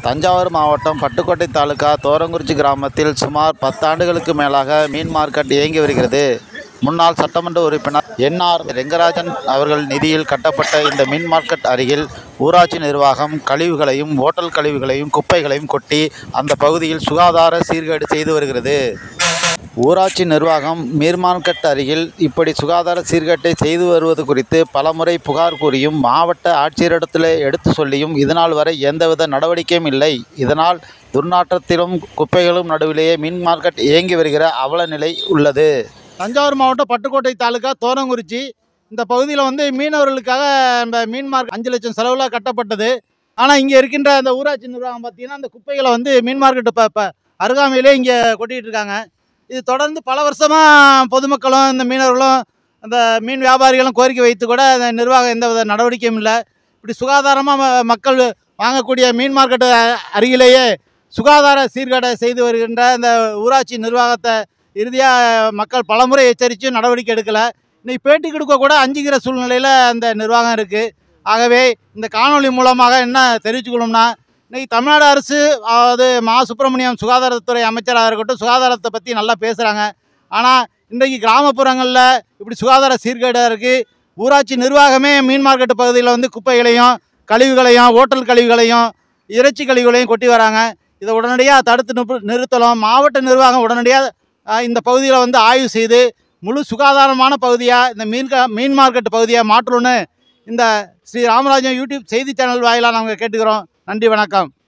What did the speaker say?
தஞ்சாவூர் மாவட்டம் பட்டுக்கோட்டை தாலுகா தோரங்குறிச்சி கிராமத்தில் சுமார் 10 ஆண்டுகளுக்கு மேலாக மீன் மார்க்கெட் இயங்கி வருகிறது. முன்னாள் சட்டமன்ற உறுப்பினர் என்.ஆர். ரெங்கராஜன் அவர்கள் நிதியில் கட்டப்பட்ட இந்த மீன் மார்க்கெட் அருகில் ஊராட்சி நிர்வாகம் கழிவுகளையும், ஓட்டல் கழிவுகளையும், குப்பைகளையும் கொட்டி அந்த பகுதியில் சுகாதார சீர்கேடு செய்து வருகிறது. ஊராட்சி நிர்வாகம் மீன் மார்க்கெட் அருகில் இப்படி சுகாதார சீர்கேட்டை செய்து வருவது குறித்து பலமுறை புகார் கூறியும், மாவட்ட ஆட்சியரிடத்தில் எடுத்து சொல்லியும் இதனால் வரை எந்தவித நடவடிக்கையும் இல்லை. இதனால் துர்நாற்றத்திலும் குப்பைகளும் நடுவிலேயே மீன் மார்க்கெட் இயங்கி வருகிற அவல நிலை உள்ளது. தஞ்சாவூர் மாவட்டம் பட்டுக்கோட்டை தாலுகா தோரங்குறிச்சி இந்த பகுதியில் மீனவர்களுக்காக இந்த மீன் மார்க்கெட் 5 லட்சம் செலவில் கட்டப்பட்டது. ஆனால் இங்கே இருக்கின்ற அந்த ஊராட்சி நிர்வாகம் பார்த்தீங்கன்னா அந்த குப்பைகளை மீன் மார்க்கெட்டு இப்போ அருகாமையிலே இங்கே கொட்டிகிட்டு இருக்காங்க. இது தொடர்ந்து பல வருஷமாக பொதுமக்களும் இந்த மீனவர்களும் அந்த மீன் வியாபாரிகளும் கோரிக்கை வைத்து கூட அந்த நிர்வாகம் எந்தவித நடவடிக்கையும் இல்லை. இப்படி சுகாதாரமாக மக்கள் வாங்கக்கூடிய மீன் மார்க்கெட்டு அருகிலேயே சுகாதார சீர்கேடை செய்து வருகின்ற இந்த ஊராட்சி நிர்வாகத்தை இறுதியாக மக்கள் பலமுறை எச்சரித்து நடவடிக்கை எடுக்கலை. இன்றைக்கி பேட்டி கொடுக்க கூட அஞ்சுக்கிற சூழ்நிலையில் அந்த நிர்வாகம் இருக்குது. ஆகவே இந்த காணொலி மூலமாக என்ன தெரிவிச்சுக்கணும்னா, இன்றைக்கி தமிழ்நாடு அரசு அதாவது மா சுப்பிரமணியம் சுகாதாரத்துறை அமைச்சராக இருக்கட்டும், சுகாதாரத்தை பற்றி நல்லா பேசுகிறாங்க. ஆனால் இன்றைக்கி கிராமப்புறங்களில் இப்படி சுகாதார சீர்கேடாக இருக்குது. ஊராட்சி நிர்வாகமே மீன் மார்க்கெட்டு பகுதியில் குப்பைகளையும், கழிவுகளையும், ஓட்டல் கழிவுகளையும், இறைச்சி கழிவுகளையும் கொட்டி வராங்க. இதை உடனடியாக தடுத்து நிறுத்தலாம். மாவட்ட நிர்வாகம் உடனடியாக இந்த பகுதியில் ஆய்வு செய்து முழு சுகாதாரமான பகுதியாக இந்த மீன் மார்க்கெட்டு பகுதியாக மாற்றணும்னு இந்த ஸ்ரீ ராமராஜன் யூடியூப் செய்தி சேனல் வாயிலாக நாங்கள் கேட்டுக்கிறோம். நன்றி, வணக்கம்.